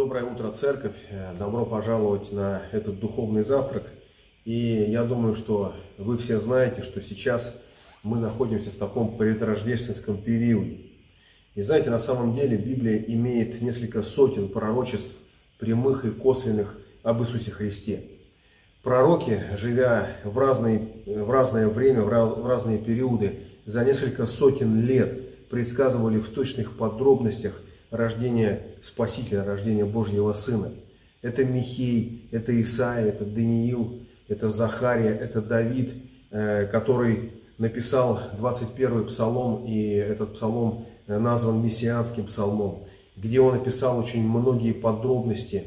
Доброе утро, церковь! Добро пожаловать на этот духовный завтрак. И я думаю, что вы все знаете, что сейчас мы находимся в таком предрождественском периоде. И знаете, на самом деле Библия имеет несколько сотен пророчеств, прямых и косвенных, об Иисусе Христе. Пророки, живя в разное время, в разные периоды, за несколько сотен лет предсказывали в точных подробностях рождение Спасителя, рождение Божьего Сына. Это Михей, это Исаия, это Даниил, это Захария, это Давид, который написал 21-й псалом, и этот псалом назван мессианским псалмом, где он описал очень многие подробности,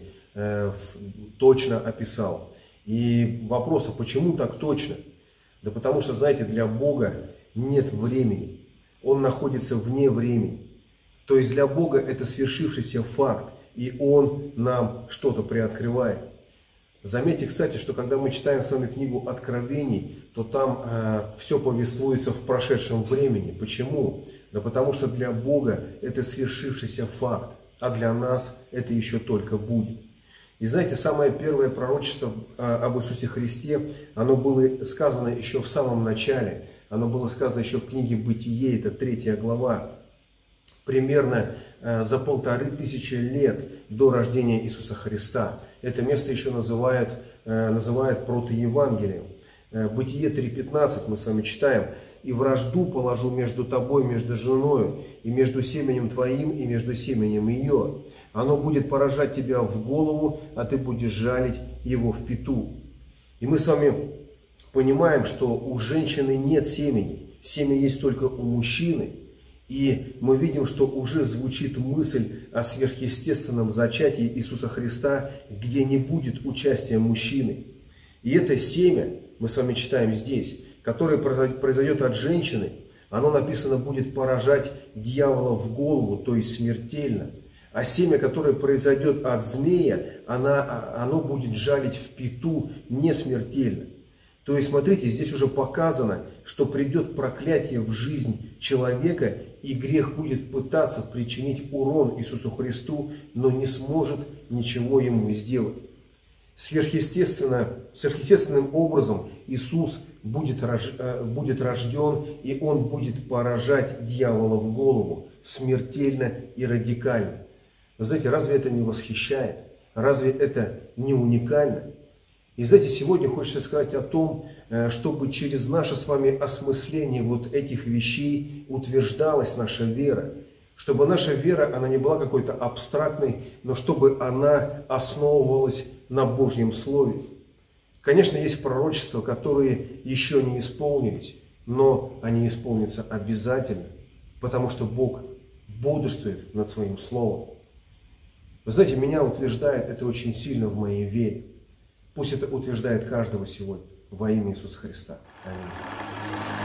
точно описал. И вопрос, а почему так точно? Да потому что, знаете, для Бога нет времени, Он находится вне времени. То есть для Бога это свершившийся факт, и Он нам что-то приоткрывает. Заметьте, кстати, что когда мы читаем с вами книгу Откровений, то там все повествуется в прошедшем времени. Почему? Да потому что для Бога это свершившийся факт, а для нас это еще только будет. И знаете, самое первое пророчество об Иисусе Христе, оно было сказано еще в самом начале. Оно было сказано еще в книге Бытие, это 3 глава. Примерно за 1500 лет до рождения Иисуса Христа. Это место еще называют протоевангелием. Бытие 3:15 мы с вами читаем. «И вражду положу между тобой, между женою, и между семенем твоим, и между семенем ее. Оно будет поражать тебя в голову, а ты будешь жалить его в пяту». И мы с вами понимаем, что у женщины нет семени. Семя есть только у мужчины. И мы видим, что уже звучит мысль о сверхъестественном зачатии Иисуса Христа, где не будет участия мужчины. И это семя, мы с вами читаем здесь, которое произойдет от женщины, оно написано будет поражать дьявола в голову, то есть смертельно. А семя, которое произойдет от змея, оно будет жалить в пяту не смертельно. То есть, смотрите, здесь уже показано, что придет проклятие в жизнь человека, и грех будет пытаться причинить урон Иисусу Христу, но не сможет ничего ему сделать. Сверхъестественным образом Иисус будет рожден, и Он будет поражать дьявола в голову смертельно и радикально. Вы знаете, разве это не восхищает? Разве это не уникально? И знаете, сегодня хочется сказать о том, чтобы через наше с вами осмысление вот этих вещей утверждалась наша вера. Чтобы наша вера, она не была какой-то абстрактной, но чтобы она основывалась на Божьем Слове. Конечно, есть пророчества, которые еще не исполнились, но они исполнятся обязательно, потому что Бог бодрствует над Своим Словом. Вы знаете, меня утверждает это очень сильно в моей вере. Пусть это утверждает каждого сегодня во имя Иисуса Христа. Аминь.